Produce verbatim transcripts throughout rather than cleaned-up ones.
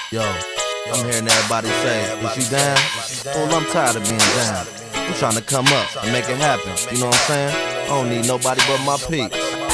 Yo, I'm hearing everybody say, is you down? Well, I'm tired of being down. I'm trying to come up and make it happen. You know what I'm saying? I don't need nobody but my peeps.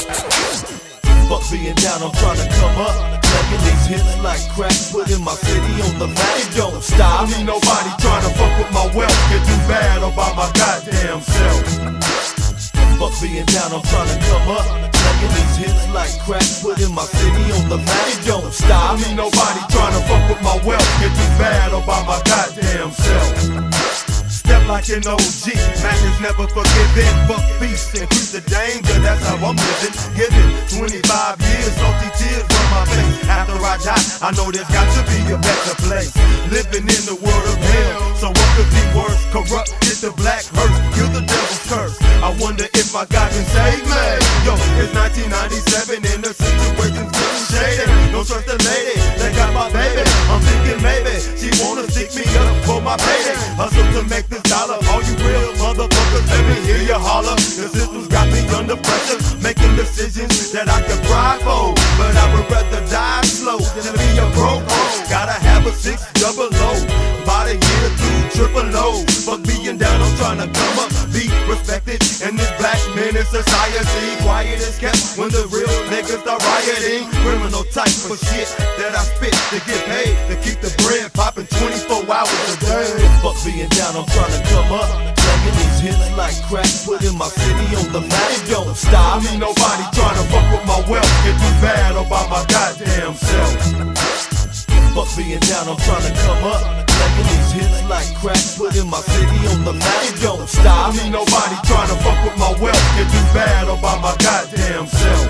Fuck being down, I'm trying to come up. Making these hits like crack, putting my city on the map. It don't stop. I need nobody trying to fuck with my wealth. Get too bad about my goddamn self. Fuck being down, I'm trying to come up. Making these hits like crack, putting my city on the map. It don't stop. I need nobody trying to fuck with my wealth. Get too bad about my goddamn self. Step like an O G, man is never forgiven. Fuck peace, increase the danger, that's how I'm living. Giving twenty-five years, salty tears from my face. After I die, I know there's got to be a better place. Living in the world of hell, so what could be worse? Corrupt, get the black hearse, kill the devil's curse. I wonder if my God can save me. Yo, it's nineteen ninety-seven and the situation's getting shady. Don't trust the lady, they got my baby. I'm thinking maybe she wanna stick me up for my payday. Hustle to make this dollar, all you real motherfuckers, let me hear you holler. The system's got me under pressure, making decisions that I can cry for. But I would rather die slow than be a broke hoe. Gotta have a six double O, by the year two triple O. Fuck being down, I'm trying to come up, be respected in this black man in society. Quiet is kept when the real niggas start rioting. Criminal type of shit that I spit to get paid, to keep the bread popping twenty-four hours a day. Fuck being down, I'm trying to come up. Making these hits like crack, putting my city on the map. It don't stop. I need nobody trying to fuck with my wealth. Get too bad about my goddamn self. Fuck being down, I'm trying to come up. Making these hits like crack, putting my city on the map. It don't stop. I need nobody trying to fuck with my wealth. Get too bad about my goddamn self.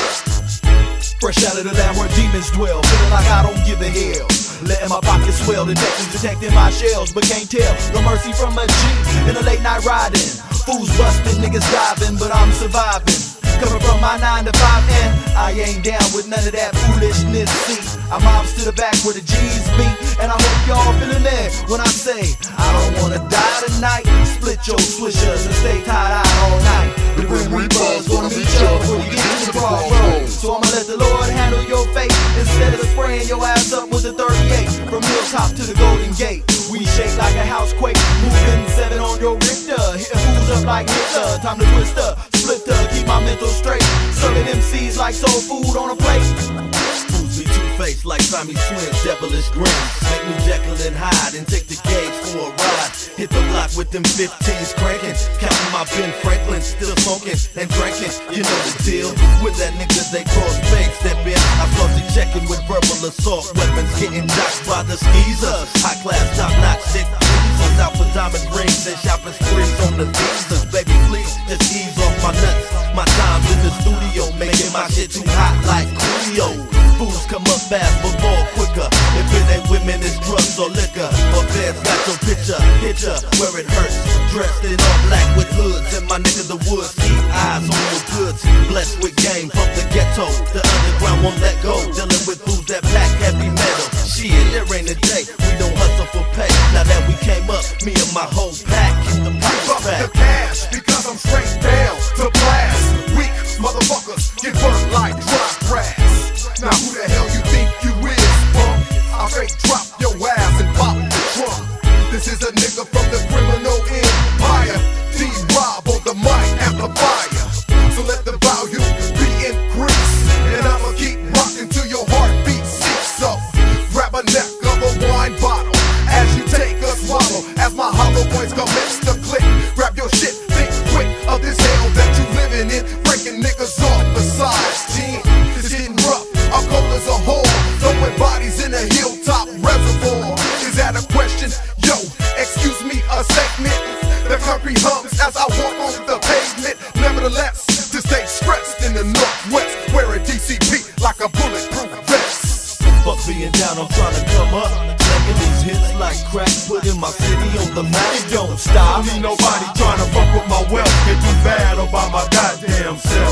Fresh out of the land where demons dwell, feeling like I don't give a hell. Letting my pockets swell, detectives detecting my shells, but can't tell no mercy from a G in a late night riding. Fools busting, niggas diving, but I'm surviving. Coming from my nine to five and I ain't down with none of that foolishness. See, I mobs to the back where the G's be, and I hope y'all feeling there when I say I don't wanna die tonight. Split your swishers and stay tied out all night. The Grim Reaper's gonna meet y'all before you get to the crossroads. So I'ma let the Lord handle your fate instead of spraying your ass up with the thirty-eight. From Hilltop to the Golden Gate, we shake like a housequake, moving seven on your Richter, hitting fools up like Hitler. Time to twist up, split up, keep my mental straight, serving M Cs like soul food on a plate. Fools be two-faced like Siamese twins, devilish grins. Make me Jekyll and Hyde and take the gauge for a ride. Hit the block with them fifteens cranking, counting my Ben Franklin, still smoking and drinking. You know the deal. With that nigga they cross fake step in. I started checking with verbal assault weapons, getting knocked by the skeezers. High class, top notch shit. Pleasers out for diamond rings and shopping sprees on the visas. Baby, please just ease off my nuts. My time's in the studio, making my shit too hot like Cleo. Fools come up fast but more quicker. If it ain't women, it's drugs or liquor. Or feds got your picture, hit ya where it hurts. Dressed in all black with hoods, and my nigga the woods. Keep eyes on your goods. Blessed with game from the ghetto. The underground won't let go. Dealing with fools that pack heavy metal. Shit, there ain't a day we don't hustle for pay. Now that we came up, me and my whole pack keep the pockets fat. The cash because I'm straight down to blast. Weak motherfuckers get burnt like dry grass. Now who the hell you think you is, punk? I'll straight drop your ass and pop the trunk. This is a nigga from the criminal empire. D-Rob on the mic amplifier. So let the volume be increased, and I'ma keep rocking till your heartbeat seeks up. Grab a neck of a wine bottle as you take a swallow. As my hollow points commence to click. Grab your shit, think quick of this hell that you living in. Breaking niggas off besides ten. It's getting rough. I'm cold as a whore, throwing bodies in a hilltop reservoir. Is that a question? Yo, excuse me, a statement. The concrete hums as I walk on the pavement. Nevertheless, to stay stressed in the Northwest, wearing D C P like a bulletproof vest. Fuck being down, I'm trying to come up. Making these hits like crack, putting my city on the map. It don't stop. I need nobody trying to fuck with my wealth. Get too bad about my goddamn self.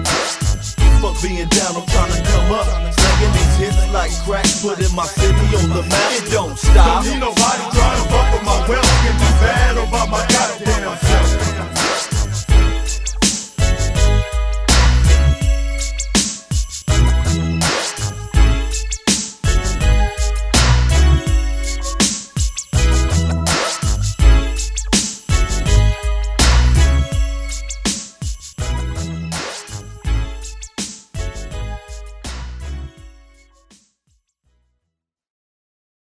Fuck being down, I'm trying to come up. Slinging these hits like crack, putting my city on the map. It don't stop. Don't need nobody trying to fuck with my wealth. Get too bad about my goddamn self.